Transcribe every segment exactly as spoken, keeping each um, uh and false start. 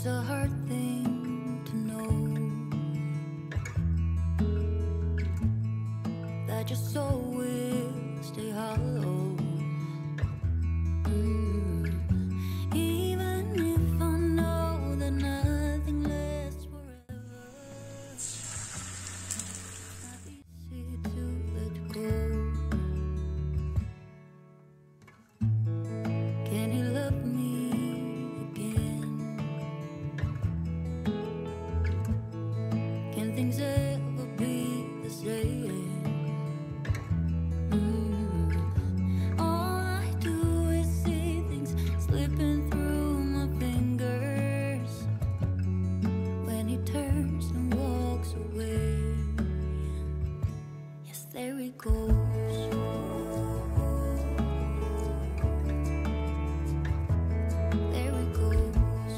It's a hard thing to know that your soul will stay hollow. Mm. Even if I know that nothing lasts forever, not easy to let go. Can he love me again? Can things ever be the same? There he goes. There he goes.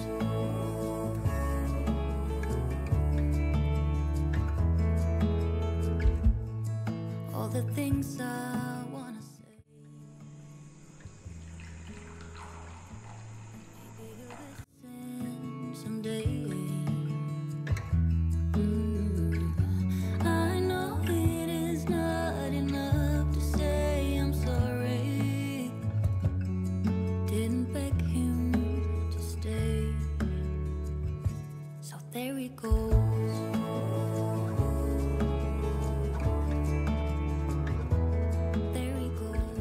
All the things I wanna say. Maybe he'll listen someday. There he goes. There he goes.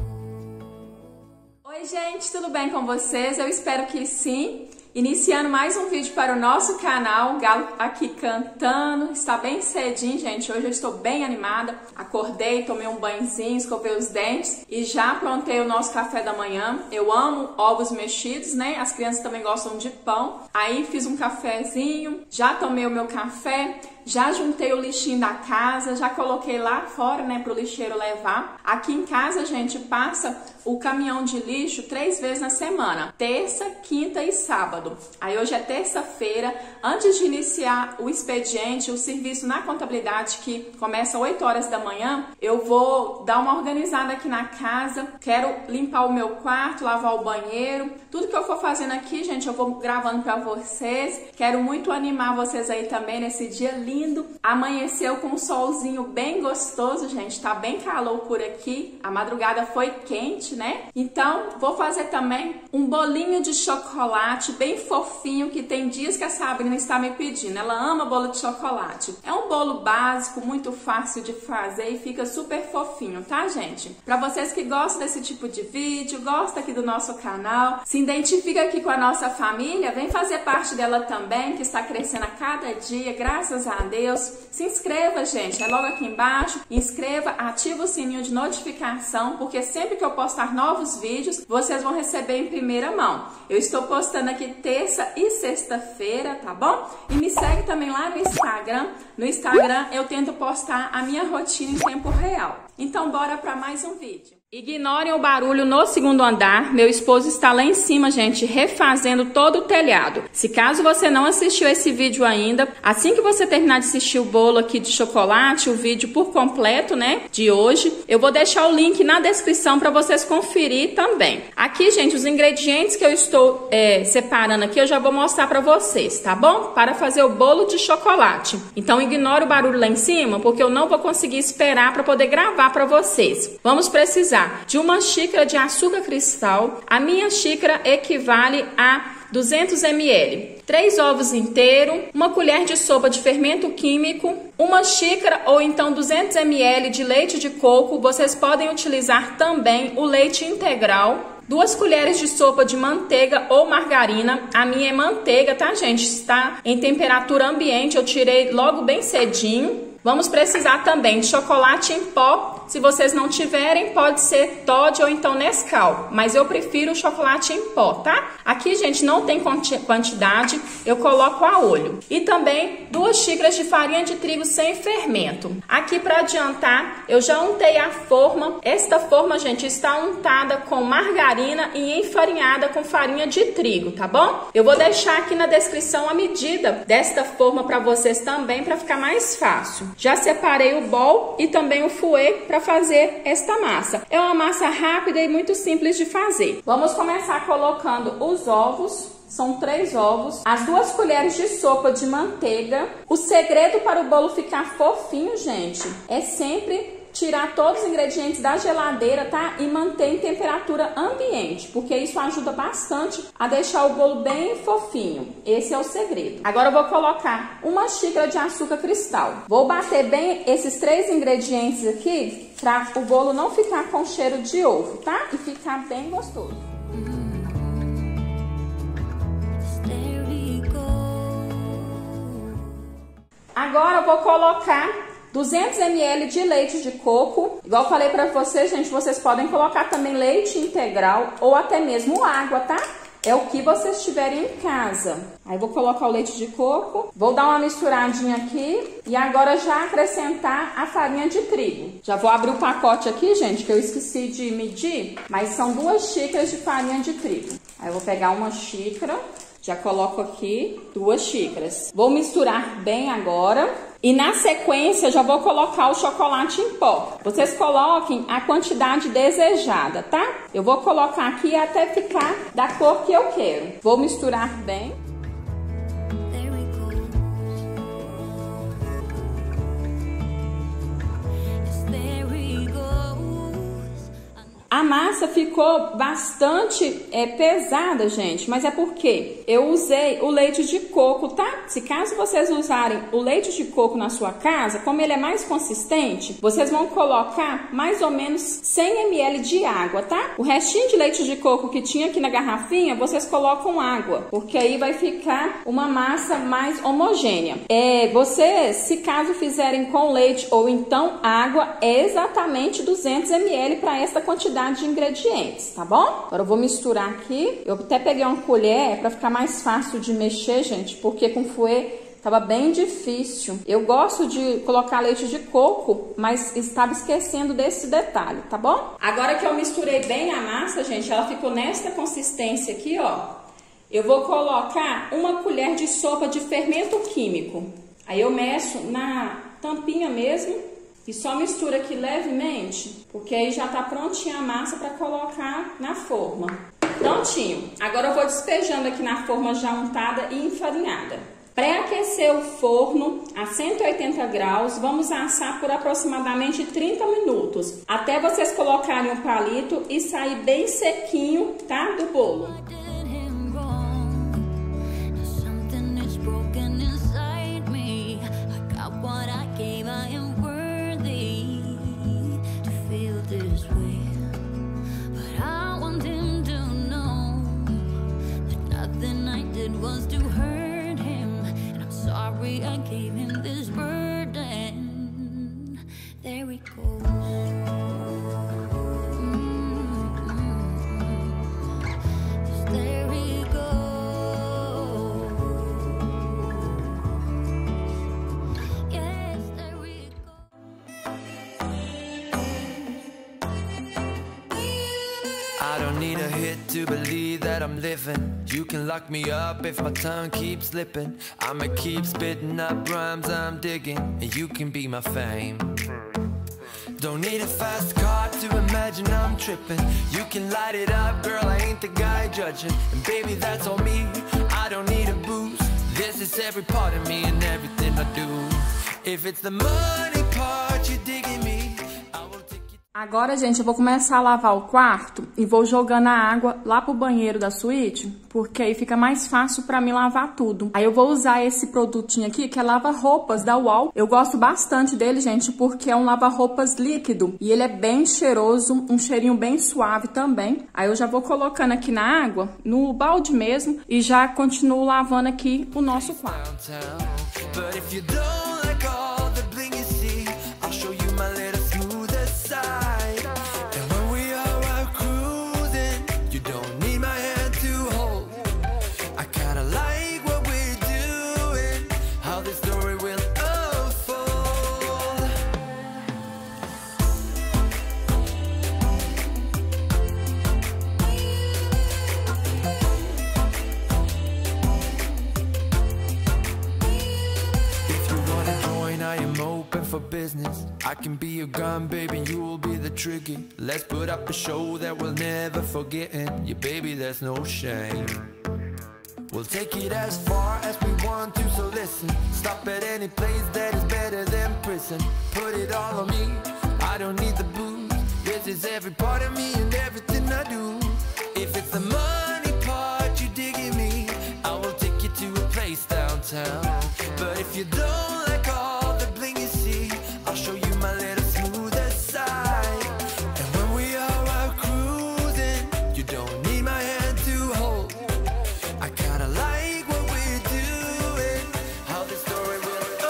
Oi, gente, tudo bem com vocês? Eu espero que sim. Iniciando mais um vídeo para o nosso canal, o Galo aqui cantando. Está bem cedinho, gente. Hoje eu estou bem animada. Acordei, tomei um banhozinho, escovei os dentes e já aprontei o nosso café da manhã. Eu amo ovos mexidos, né? As crianças também gostam de pão. Aí fiz um cafezinho, já tomei o meu café, já juntei o lixinho da casa, já coloquei lá fora, né, para o lixeiro levar. Aqui em casa, gente, passa o caminhão de lixo três vezes na semana, terça, quinta e sábado. Aí hoje é terça-feira, antes de iniciar o expediente, o serviço na contabilidade, que começa às oito horas da manhã, eu vou dar uma organizada aqui na casa, quero limpar o meu quarto, lavar o banheiro, tudo que eu for fazendo aqui, gente, eu vou gravando para vocês. Quero muito animar vocês aí também nesse dia lindo. Amanheceu com um solzinho bem gostoso, gente, tá bem calor por aqui, a madrugada foi quente, né? Então, vou fazer também um bolinho de chocolate bem fofinho, que tem dias que a Sabrina está me pedindo. Ela ama bolo de chocolate. É um bolo básico, muito fácil de fazer e fica super fofinho, tá, gente? Para vocês que gostam desse tipo de vídeo, gostam aqui do nosso canal, se identifica aqui com a nossa família, vem fazer parte dela também, que está crescendo a cada dia, graças a Deus. Se inscreva, gente, é logo aqui embaixo. Inscreva, ativa o sininho de notificação, porque sempre que eu postar novos vídeos, vocês vão receber em primeira mão. Eu estou postando aqui terça e sexta-feira, tá bom? E me segue também lá no Instagram. No Instagram eu tento postar a minha rotina em tempo real. Então bora para mais um vídeo. Ignorem o barulho no segundo andar. Meu esposo está lá em cima, gente, refazendo todo o telhado. Se caso você não assistiu esse vídeo ainda, assim que você terminar de assistir o bolo aqui de chocolate, o vídeo por completo, né, de hoje, eu vou deixar o link na descrição para vocês conferir também. Aqui, gente, os ingredientes que eu estou é, separando aqui, eu já vou mostrar para vocês, tá bom? Para fazer o bolo de chocolate. Então, ignore o barulho lá em cima, porque eu não vou conseguir esperar para poder gravar para vocês. Vamos precisar de uma xícara de açúcar cristal. A minha xícara equivale a duzentos mililitros. Três ovos inteiros, uma colher de sopa de fermento químico, uma xícara ou então duzentos mililitros de leite de coco. Vocês podem utilizar também o leite integral. Duas colheres de sopa de manteiga ou margarina. A minha é manteiga, tá, gente? Está em temperatura ambiente. Eu tirei logo bem cedinho. Vamos precisar também de chocolate em pó. Se vocês não tiverem, pode ser Toddy ou então Nescau, mas eu prefiro o chocolate em pó, tá? Aqui, gente, não tem quantidade, eu coloco a olho. E também duas xícaras de farinha de trigo sem fermento. Aqui, para adiantar, eu já untei a forma. Esta forma, gente, está untada com margarina e enfarinhada com farinha de trigo, tá bom? Eu vou deixar aqui na descrição a medida desta forma para vocês também, para ficar mais fácil. Já separei o bol e também o fouet para fazer esta massa. É uma massa rápida e muito simples de fazer. Vamos começar colocando os ovos, são três ovos, as duas colheres de sopa de manteiga. O segredo para o bolo ficar fofinho, gente, é sempre tirar todos os ingredientes da geladeira, tá? E manter em temperatura ambiente, porque isso ajuda bastante a deixar o bolo bem fofinho. Esse é o segredo. Agora eu vou colocar uma xícara de açúcar cristal. Vou bater bem esses três ingredientes aqui para o bolo não ficar com cheiro de ovo, tá? E ficar bem gostoso. Agora eu vou colocar duzentos mililitros de leite de coco. Igual eu falei pra vocês, gente, vocês podem colocar também leite integral ou até mesmo água, tá? É o que vocês tiverem em casa. Aí vou colocar o leite de coco, vou dar uma misturadinha aqui e agora já acrescentar a farinha de trigo. Já vou abrir o pacote aqui, gente, que eu esqueci de medir, mas são duas xícaras de farinha de trigo. Aí eu vou pegar uma xícara, já coloco aqui duas xícaras. Vou misturar bem agora. E na sequência, já vou colocar o chocolate em pó. Vocês coloquem a quantidade desejada, tá? Eu vou colocar aqui até ficar da cor que eu quero. Vou misturar bem. A massa ficou bastante é, pesada, gente, mas é porque eu usei o leite de coco, tá? Se caso vocês usarem o leite de coco na sua casa, como ele é mais consistente, vocês vão colocar mais ou menos cem mililitros de água, tá? O restinho de leite de coco que tinha aqui na garrafinha, vocês colocam água, porque aí vai ficar uma massa mais homogênea. É, vocês, se caso fizerem com leite ou então água, é exatamente duzentos mililitros para essa quantidade de ingredientes, tá bom? Agora eu vou misturar aqui. Eu até peguei uma colher para ficar mais fácil de mexer, gente, porque com fouet tava bem difícil. Eu gosto de colocar leite de coco, mas estava esquecendo desse detalhe, tá bom? Agora que eu misturei bem a massa, gente, ela ficou nessa consistência aqui, ó. Eu vou colocar uma colher de sopa de fermento químico. Aí eu mexo na tampinha mesmo. E só mistura aqui levemente, porque aí já tá prontinha a massa para colocar na forma. Prontinho. Agora eu vou despejando aqui na forma já untada e enfarinhada. Pré-aquecer o forno a cento e oitenta graus, vamos assar por aproximadamente trinta minutos, até vocês colocarem um palito e sair bem sequinho, tá, do bolo. I gave him this burden. There he goes. Mm-hmm. There he goes. Yes, there we go. I don't need a hit to believe that I'm living. You can lock me up if my tongue keeps slipping. I'ma keep spitting up rhymes I'm digging, and you can be my fame. Don't need a fast car to imagine I'm tripping. You can light it up, girl, I ain't the guy judging. And baby, that's on me, I don't need a boost. This is every part of me and everything I do. If it's the money part you're digging me, I will take you. Agora, gente, eu vou começar a lavar o quarto e vou jogando a água lá pro banheiro da suíte, porque aí fica mais fácil pra mim lavar tudo. Aí eu vou usar esse produtinho aqui, que é lava-roupas da Ual. Eu gosto bastante dele, gente, porque é um lava-roupas líquido e ele é bem cheiroso, um cheirinho bem suave também. Aí eu já vou colocando aqui na água, no balde mesmo, e já continuo lavando aqui o nosso quarto. Business. I can be your gun, baby, you will be the trigger. Let's put up a show that we'll never forget. And yeah, baby, there's no shame. We'll take it as far as we want to, so listen. Stop at any place that is better than prison. Put it all on me, I don't need the booze. This is every part of me and everything I do. If it's the money part you digging me, I will take you to a place downtown. But if you don't like all the bling you see, I'll show you my little smoother side. And when we are out cruising, you don't need my hand to hold. I kinda like what we're doing, how this story will go.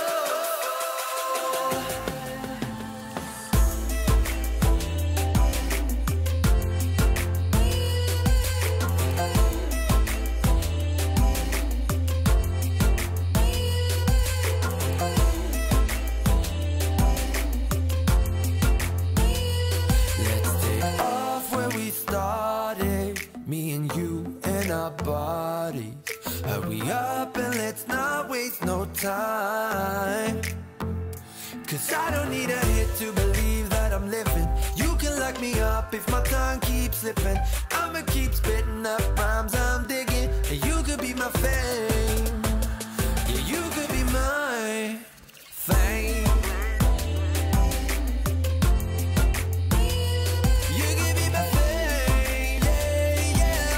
Let's take off where we started, me and you and our bodies. Hurry up and let's not waste no time. Cause I don't need a hit to believe that I'm living. You can lock me up if my tongue keeps slipping. I'ma keep spitting up rhymes I'm digging. And you could be my fame. Yeah, you could be my fame. You could be my fame, yeah, yeah.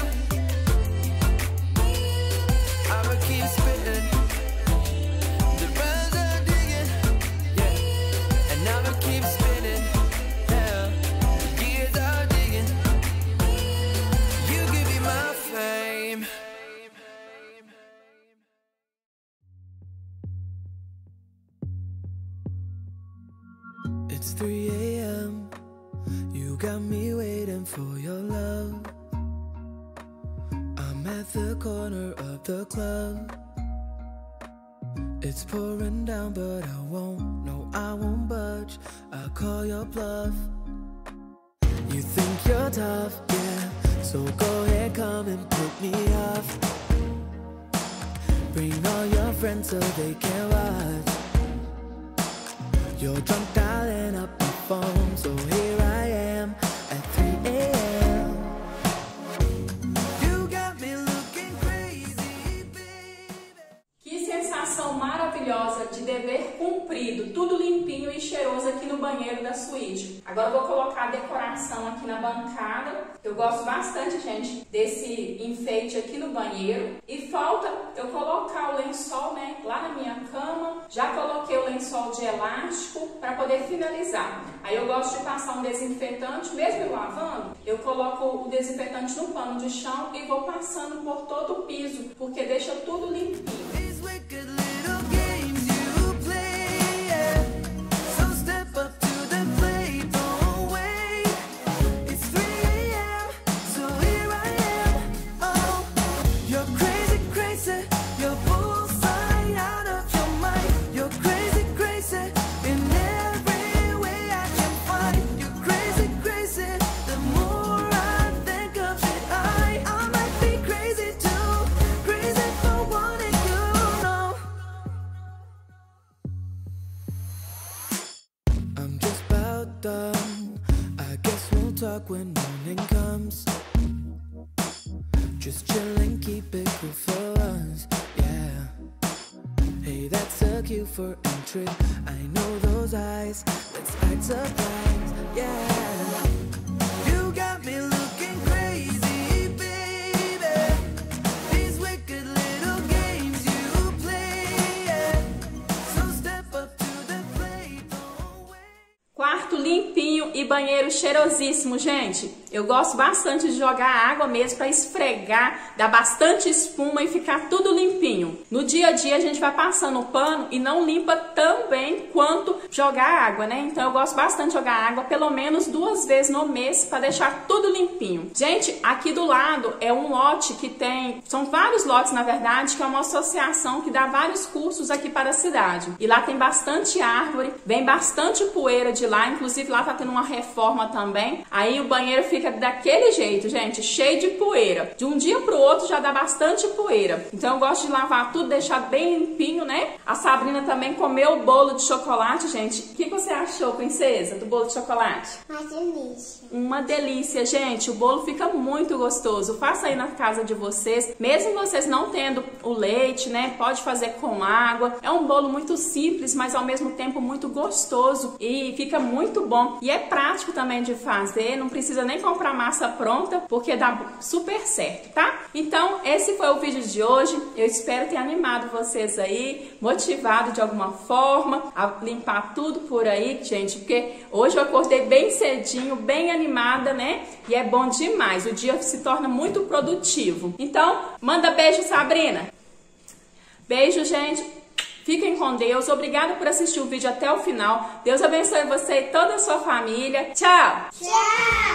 I'ma keep spitting the rhymes I'm digging, yeah. And I'ma keep spinning, yeah. The years I'm digging. You could be my fame. It's three a m You got me waiting for your love. I'm at the corner of the club. It's pouring down, but I won't, no, I won't budge. I'll call your bluff. You think you're tough, yeah, so go ahead, come and put me off. Bring all your friends so they can watch. You're drunk dialing up my phone, so here I am at three a m You got me looking crazy, baby. Que sensação maravilhosa de dever cumprido, tudo limpinho e cheiroso aqui no banheiro da suíte. Agora eu vou colocar a decoração aqui na bancada. Eu gosto bastante, gente, desse enfeite aqui no banheiro. E falta eu colocar o lençol, né, lá na minha cama. Já coloquei o lençol de elástico para poder finalizar. Aí eu gosto de passar um desinfetante, mesmo eu lavando, eu coloco o desinfetante no pano de chão e vou passando por todo o piso, porque deixa tudo limpinho. These wicked little games you play, yeah. So step up to the plate, don't wait. It's three a m, so here I am. Oh, you're crazy, crazy. You're bullseye out of your mind. You're crazy, crazy. In every way I can find. You're crazy, crazy. The more I think of it, I, I might be crazy too. Crazy for wanting you, no. I'm just about done. I guess we'll talk when morning comes. Just chillin', keep it cool for us, yeah. Hey, that's a cue for entry. I know those eyes. Let's act surprised, yeah. You got me looking crazy, baby. These wicked little games you play, yeah. So step up to the plate, don't wait. Quarto limpinho e banheiro cheirosíssimo, gente. Eu gosto bastante de jogar água mesmo para esfregar, dar bastante espuma e ficar tudo limpinho. No dia a dia a gente vai passando o pano e não limpa tão bem quanto jogar água, né? Então eu gosto bastante de jogar água pelo menos duas vezes no mês para deixar tudo limpinho. Gente, aqui do lado é um lote que tem, são vários lotes na verdade, que é uma associação que dá vários cursos aqui para a cidade. E lá tem bastante árvore, vem bastante poeira de lá, inclusive lá tá tendo uma reforma também. Aí o banheiro fica fica daquele jeito, gente, cheio de poeira. De um dia pro outro já dá bastante poeira. Então eu gosto de lavar tudo, deixar bem limpinho, né? A Sabrina também comeu o bolo de chocolate, gente. O que você achou, princesa, do bolo de chocolate? Uma delícia. Uma delícia, gente. O bolo fica muito gostoso. Faça aí na casa de vocês. Mesmo vocês não tendo o leite, né? Pode fazer com água. É um bolo muito simples, mas ao mesmo tempo muito gostoso. E fica muito bom. E é prático também de fazer. Não precisa nem comprar massa pronta, porque dá super certo, tá? Então, esse foi o vídeo de hoje. Eu espero ter animado vocês aí, motivado de alguma forma a limpar tudo por aí, gente. Porque hoje eu acordei bem cedinho, bem animada, né? E é bom demais. O dia se torna muito produtivo. Então, manda beijo, Sabrina. Beijo, gente. Fiquem com Deus. Obrigada por assistir o vídeo até o final. Deus abençoe você e toda a sua família. Tchau! Tchau!